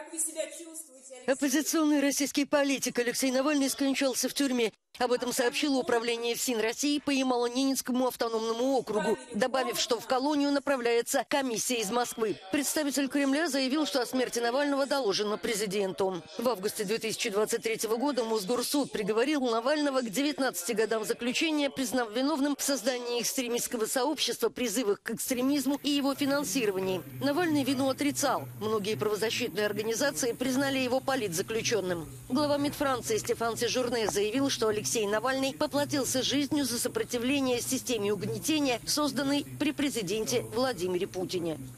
Как вы себя чувствуете, Алексей? Оппозиционный российский политик Алексей Навальный скончался в тюрьме. Об этом сообщило управление ФСИН России по Ямало-Ненецкому автономному округу, добавив, что в колонию направляется комиссия из Москвы. Представитель Кремля заявил, что о смерти Навального доложено президенту. В августе 2023 года Мосгорсуд приговорил Навального к 19 годам заключения, признав виновным в создании экстремистского сообщества, призывах к экстремизму и его финансировании. Навальный вину отрицал. Многие правозащитные организации признали его политзаключенным. Глава МИД Франции Стефан Сежурне заявил, что Алексей Навальный поплатился жизнью за сопротивление системе угнетения, созданной при президенте Владимире Путине.